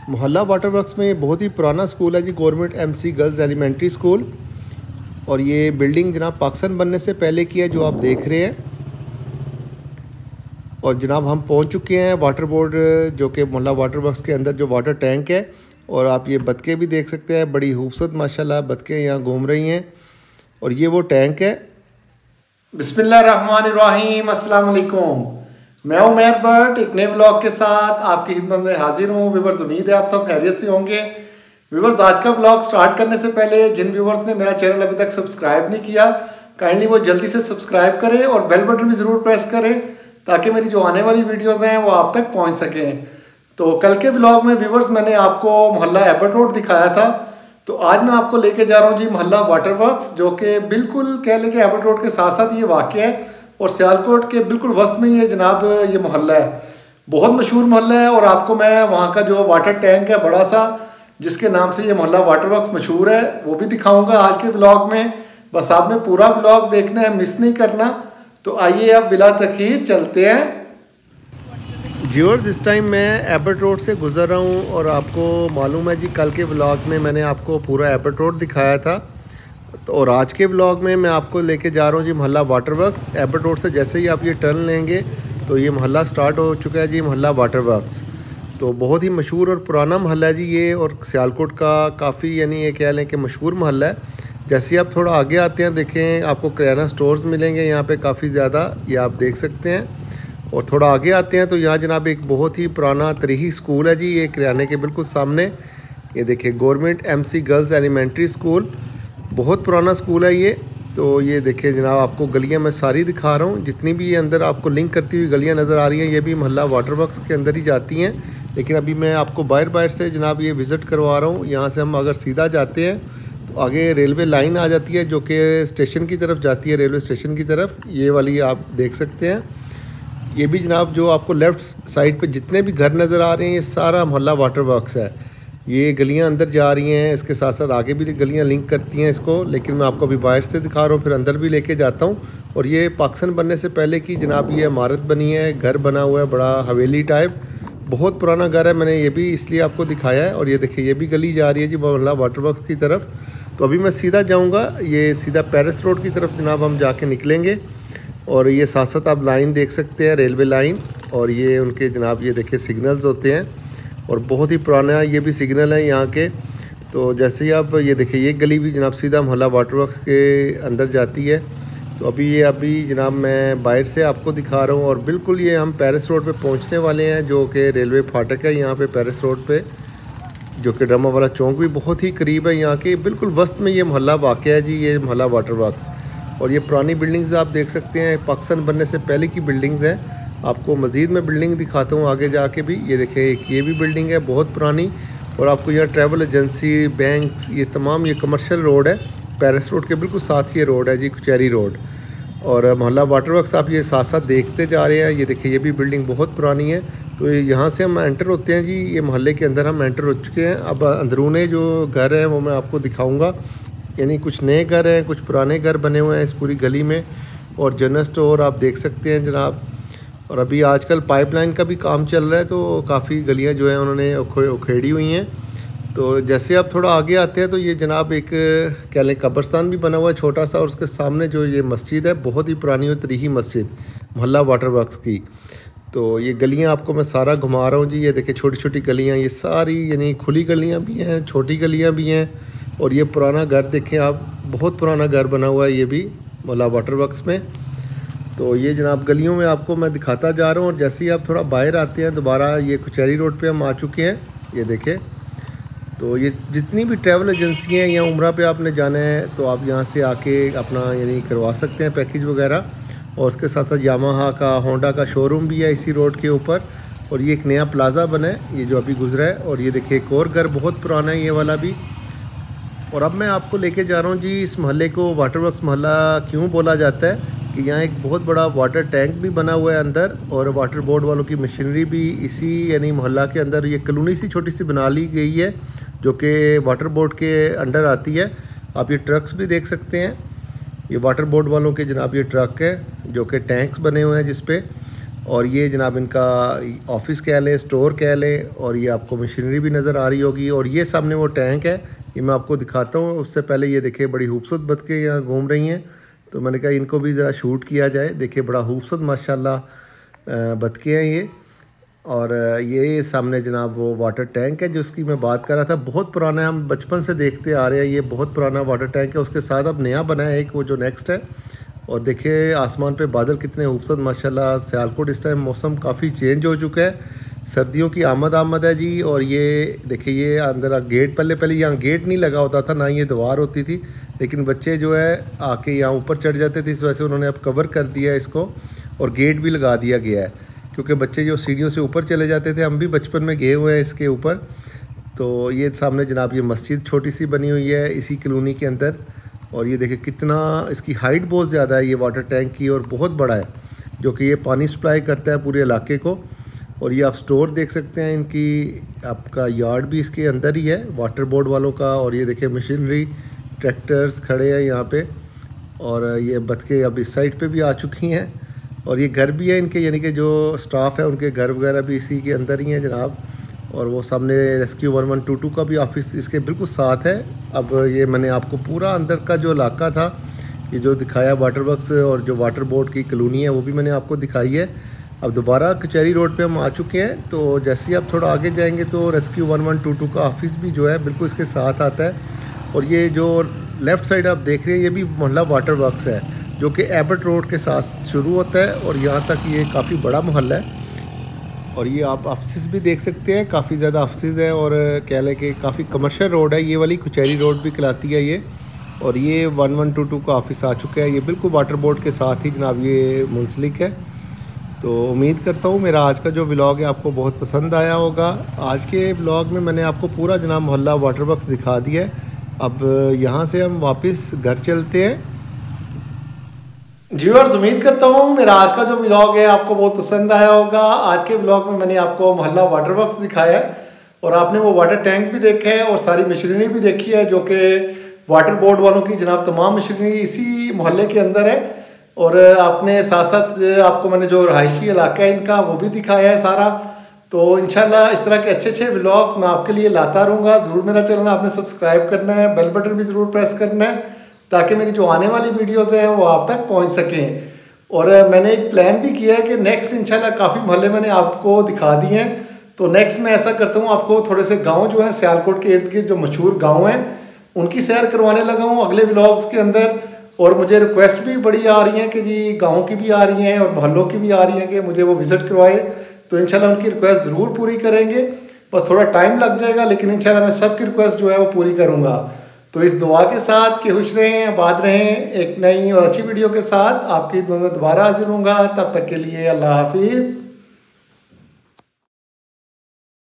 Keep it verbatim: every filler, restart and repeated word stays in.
मोहल्ला water works में ये बहुत ही पुराना स्कूल है जी, government MC girls elementary school. और ये बिल्डिंग जनाब पाकिस्तान बनने से पहले की है जो आप देख रहे हैं। और जनाब हम पहुंच चुके हैं वाटर बोर्ड जो कि मोहल्ला वाटर वर्क्स के अंदर जो वाटर टैंक है। और आप ये बतखें भी देख सकते हैं, बड़ी खूबसूरत माशाल्लाह बतखें यहाँ घूम रही हैं। और ये वो टैंक है। बिस्मिल्लाहिर्रहमानिर्रहीम, अस्सलाम वालेकुम। मैं हूं उमैर भट्ट, एक नए व्लॉग के साथ आपकी खिदमत में हाजिर हूं। व्यूवर्स, उम्मीद है आप सब खैरियत से होंगे। व्यूवर्स, आज का व्लॉग स्टार्ट करने से पहले जिन व्यूवर्स ने मेरा चैनल अभी तक सब्सक्राइब नहीं किया, काइंडली वो जल्दी से सब्सक्राइब करें और बेल बटन भी ज़रूर प्रेस करें ताकि मेरी जो आने वाली वीडियोज़ हैं वो आप तक पहुँच सकें। तो कल के व्लॉग में व्यूवर्स मैंने आपको मोहल्ला एबर्ट रोड दिखाया था, तो आज मैं आपको लेके जा रहा हूँ जी मोहल्ला वाटर वर्क्स, जो कि बिल्कुल कह लें कि एबर्ट रोड के साथ साथ ये वाक़ है और सियालकोट के बिल्कुल वस्त में ये जनाब ये मोहल्ला है। बहुत मशहूर मोहल्ला है और आपको मैं वहाँ का जो वाटर टैंक है बड़ा सा, जिसके नाम से ये मोहल्ला वाटर वर्क्स मशहूर है, वो भी दिखाऊँगा आज के व्लॉग में। बस आपने पूरा व्लॉग देखना है, मिस नहीं करना। तो आइए अब बिला तखीर चलते हैं। व्यूअर्स, इस टाइम मैं एबर्ट रोड से गुज़र रहा हूँ और आपको मालूम है जी कल के व्लॉग में मैंने आपको पूरा एबर्ट रोड दिखाया था। तो और आज के व्लॉग में मैं आपको लेके जा रहा हूँ जी मोहल्ला वाटर वर्क्स। एबर्ट रोड से जैसे ही आप ये टर्न लेंगे तो ये मोहल्ला स्टार्ट हो चुका है जी, मोहल्ला वाटर वर्क्स। तो बहुत ही मशहूर और पुराना मोहल्ला है जी ये, और सियालकोट का काफ़ी यानी ये कह लें कि मशहूर मोहल्ला है। जैसे ही आप थोड़ा आगे आते हैं देखें आपको किराना स्टोर्स मिलेंगे यहाँ पे काफ़ी ज़्यादा, ये आप देख सकते हैं। और थोड़ा आगे आते हैं तो यहाँ जनाब एक बहुत ही पुराना तरीही स्कूल है जी, ये किराने के बिल्कुल सामने। ये देखिए government MC girls elementary school, बहुत पुराना स्कूल है ये। तो ये देखिए जनाब आपको गलियाँ मैं सारी दिखा रहा हूँ, जितनी भी ये अंदर आपको लिंक करती हुई गलियाँ नज़र आ रही हैं ये भी मोहल्ला वाटर वर्क्स के अंदर ही जाती हैं। लेकिन अभी मैं आपको बाहर बाहर से जनाब ये विज़िट करवा रहा हूँ। यहाँ से हम अगर सीधा जाते हैं तो आगे रेलवे लाइन आ जाती है जो कि स्टेशन की तरफ जाती है, रेलवे स्टेशन की तरफ, ये वाली आप देख सकते हैं। ये भी जनाब जो आपको लेफ़्ट साइड पे जितने भी घर नज़र आ रहे हैं ये सारा मोहल्ला वाटर वर्क्स है। ये गलियां अंदर जा रही हैं, इसके साथ साथ आगे भी गलियां लिंक करती हैं इसको, लेकिन मैं आपको अभी बाहर से दिखा रहा हूँ, फिर अंदर भी लेके जाता हूँ। और ये पाकिस्तान बनने से पहले की जनाब ये इमारत बनी है, घर बना हुआ है बड़ा हवेली टाइप, बहुत पुराना घर है। मैंने ये भी इसलिए आपको दिखाया है। और ये देखिए ये भी गली जा रही है जी मोहल्ला वाटर वर्क्स की तरफ। तो अभी मैं सीधा जाऊँगा, ये सीधा पेरिस रोड की तरफ जनाब हम जाके निकलेंगे। और ये साथ साथ आप लाइन देख सकते हैं, रेलवे लाइन, और ये उनके जनाब ये देखिए सिग्नल्स होते हैं और बहुत ही पुराना ये भी सिग्नल है यहाँ के। तो जैसे ही आप ये देखिए ये गली भी जनाब सीधा मोहल्ला वाटर वर्क्स के अंदर जाती है। तो अभी ये अभी जनाब मैं बाहर से आपको दिखा रहा हूँ और बिल्कुल ये हम पेरिस रोड पे पहुँचने वाले हैं, जो कि रेलवे फाटक है यहाँ पे पेरिस रोड पे, जो कि ड्रामा वाला चौक भी बहुत ही करीब है यहाँ के, बिल्कुल वस्त में ये मोहल्ला वाक़ है जी, ये मोहल्ला वाटर वर्क्स। और ये पुरानी बिल्डिंग्स आप देख सकते हैं, पाकिस्तान बनने से पहले की बिल्डिंग्स हैं। आपको मज़ीद मैं बिल्डिंग दिखाता हूँ आगे जाके भी। ये देखें एक ये भी बिल्डिंग है बहुत पुरानी। और आपको यहाँ ट्रैवल एजेंसी, बैंक, ये तमाम ये कमर्शियल रोड है, पेरिस रोड के बिल्कुल साथ ये रोड है जी, कचहरी रोड। और मोहल्ला वाटर वर्क्स आप ये साथ साथ देखते जा रहे हैं। ये देखिए ये भी बिल्डिंग बहुत पुरानी है। तो यहाँ से हम एंटर होते हैं जी, ये मोहल्ले के अंदर हम एंटर हो चुके हैं। अब अंदरूने जो घर हैं वो मैं आपको दिखाऊँगा, यानी कुछ नए घर हैं, कुछ पुराने घर बने हुए हैं इस पूरी गली में। और जनरल स्टोर आप देख सकते हैं जनाब। और अभी आजकल पाइपलाइन का भी काम चल रहा है, तो काफ़ी गलियां जो हैं उन्होंने उखेड़ी हुई हैं। तो जैसे आप थोड़ा आगे आते हैं तो ये जनाब एक कह लें कब्रस्तान भी बना हुआ है छोटा सा, और उसके सामने जो ये मस्जिद है बहुत ही पुरानी और तरीही मस्जिद मोहल्ला वाटर वर्क्स की। तो ये गलियाँ आपको मैं सारा घुमा रहा हूँ जी। ये देखिए छोटी छोटी गलियाँ, ये सारी यानी खुली गलियाँ भी हैं, छोटी गलियाँ भी हैं। और ये पुराना घर देखें आप, बहुत पुराना घर बना हुआ है ये भी मोहल्ला वाटर वर्क्स में। तो ये जनाब गलियों में आपको मैं दिखाता जा रहा हूँ। और जैसे ही आप थोड़ा बाहर आते हैं दोबारा ये कचहरी रोड पे हम आ चुके हैं। ये देखें, तो ये जितनी भी ट्रैवल एजेंसियाँ हैं या उम्रा पे आपने जाना है तो आप यहाँ से आके अपना यानी करवा सकते हैं पैकेज वगैरह। और उसके साथ साथ यामाहा का, होंडा का शोरूम भी है इसी रोड के ऊपर। और ये एक नया प्लाज़ा बना है ये जो अभी गुजरा है। और ये देखिए एक और घर बहुत पुराना है ये वाला भी। और अब मैं आपको लेके जा रहा हूँ जी इस मोहल्ले को वाटर वर्क्स मोहल्ला क्यों बोला जाता है, कि यहाँ एक बहुत बड़ा वाटर टैंक भी बना हुआ है अंदर, और वाटर बोर्ड वालों की मशीनरी भी इसी यानी मोहल्ला के अंदर ये कॉलोनी सी छोटी सी बना ली गई है जो कि वाटर बोर्ड के अंडर आती है। आप ये ट्रक्स भी देख सकते हैं, ये वाटर बोर्ड वालों के जनाब ये ट्रक है जो कि टैंक्स बने हुए हैं जिस पे। और ये जनाब इनका ऑफिस कह लें, स्टोर कह लें, और ये आपको मशीनरी भी नज़र आ रही होगी। और ये सामने वो टैंक है, ये मैं आपको दिखाता हूँ। उससे पहले ये देखिए बड़ी खूबसूरत बतखें यहाँ घूम रही हैं, तो मैंने कहा इनको भी ज़रा शूट किया जाए। देखिए बड़ा खूबसूरत माशाल्लाह बतखें हैं ये। और ये सामने जनाब वो वाटर टैंक है जिसकी मैं बात कर रहा था, बहुत पुराना है, हम बचपन से देखते आ रहे हैं। ये बहुत पुराना वाटर टैंक है, उसके साथ अब नया बना है एक, वो जो नेक्स्ट है। और देखिए आसमान पे बादल कितने खूबसूरत माशाल्लाह। सियालकोट इस टाइम मौसम काफ़ी चेंज हो चुका है, सर्दियों की आमद आमद है जी। और ये देखिए ये अंदर गेट, पहले पहले यहाँ गेट नहीं लगा होता था, ना ये दीवार होती थी, लेकिन बच्चे जो है आके यहाँ ऊपर चढ़ जाते थे। इस वजह से उन्होंने अब कवर कर दिया है इसको, और गेट भी लगा दिया गया है, क्योंकि बच्चे जो सीढ़ियों से ऊपर चले जाते थे, हम भी बचपन में गए हुए हैं इसके ऊपर। तो ये सामने जनाब ये मस्जिद छोटी सी बनी हुई है इसी कॉलोनी के अंदर। और ये देखिए कितना इसकी हाइट बहुत ज़्यादा है ये वाटर टैंक की, और बहुत बड़ा है, जो कि ये पानी सप्लाई करता है पूरे इलाके को। और ये आप स्टोर देख सकते हैं इनकी, आपका यार्ड भी इसके अंदर ही है वाटर बोर्ड वालों का। और ये देखिए मशीनरी, ट्रैक्टर्स खड़े हैं यहाँ पे। और ये बतखें अब इस साइड पे भी आ चुकी हैं। और ये घर भी है इनके, यानी कि जो स्टाफ है उनके घर वगैरह भी इसी के अंदर ही हैं जनाब। और वो सामने rescue one one two two का भी ऑफिस इसके बिल्कुल साथ है। अब ये मैंने आपको पूरा अंदर का जो इलाका था ये जो दिखाया, वाटर वर्क्स और जो वाटर बोर्ड की कॉलोनी है वो भी मैंने आपको दिखाई है। अब दोबारा कचहरी रोड पे हम आ चुके हैं, तो जैसे ही आप थोड़ा आगे जाएंगे तो rescue one one two two का ऑफिस भी जो है बिल्कुल इसके साथ आता है। और ये जो लेफ़्ट साइड आप देख रहे हैं ये भी मोहल्ला वाटर वर्क्स है, जो कि एबर्ट रोड के साथ शुरू होता है और यहाँ तक ये काफ़ी बड़ा मोहल्ला है। और ये आप ऑफिस भी देख सकते हैं, काफ़ी ज़्यादा ऑफिस है, और कह लें कि काफ़ी कमर्शियल रोड है ये वाली, कचहरी रोड भी कहलाती है ये। और ये वन वन टू टू का ऑफिस आ चुका है, ये बिल्कुल वाटर बोर्ड के साथ ही जनाब ये मुंसलिक है। तो उम्मीद करता हूँ मेरा आज का जो व्लॉग है आपको बहुत पसंद आया होगा। आज के व्लॉग में मैंने आपको पूरा जनाब मोहल्ला वाटर वर्क्स दिखा दिया है। अब यहाँ से हम वापस घर चलते हैं। जी व्यूअर्स, उम्मीद करता हूँ मेरा आज का जो व्लॉग है आपको बहुत पसंद आया होगा। आज के व्लॉग में मैंने आपको मोहल्ला वाटर वर्क्स दिखाया है, और आपने वो वाटर टैंक भी देखा है और सारी मशीनरी भी देखी है, जो कि वाटर बोर्ड वालों की जनाब तमाम मशीनरी इसी मोहल्ले के अंदर है। और आपने साथ साथ आपको मैंने जो रहायशी इलाका है इनका वो भी दिखाया है सारा। तो इंशाल्लाह इस तरह के अच्छे अच्छे व्लॉग्स मैं आपके लिए लाता रहूँगा। ज़रूर मेरा चैनल आपने सब्सक्राइब करना है, बेल बटन भी ज़रूर प्रेस करना है, ताकि मेरी जो आने वाली वीडियोज़ हैं वो आप तक पहुँच सकें। और मैंने एक प्लान भी किया है कि नेक्स्ट इंशाल्लाह काफ़ी मोहल्ले मैंने आपको दिखा दिए हैं, तो नेक्स्ट मैं ऐसा करता हूँ आपको थोड़े से गाँव जो हैं सियालकोट के इर्द गिर्द जो मशहूर गाँव हैं उनकी सैर करवाने लगा हूँ अगले व्लॉग्स के अंदर। और मुझे रिक्वेस्ट भी बड़ी आ रही हैं कि जी गाँव की भी आ रही हैं और मोहल्लों की भी आ रही हैं कि मुझे वो विज़िट करवाए, तो इंशाल्लाह उनकी रिक्वेस्ट ज़रूर पूरी करेंगे। बस थोड़ा टाइम लग जाएगा, लेकिन इंशाल्लाह मैं सबकी रिक्वेस्ट जो है वो पूरी करूँगा। तो इस दुआ के साथ कि खुश रहें, आबाद रहें, एक नई और अच्छी वीडियो के साथ आपकी खिदमत में दोबारा हाजिर होऊंगा। तब तक के लिए अल्लाह हाफिज़।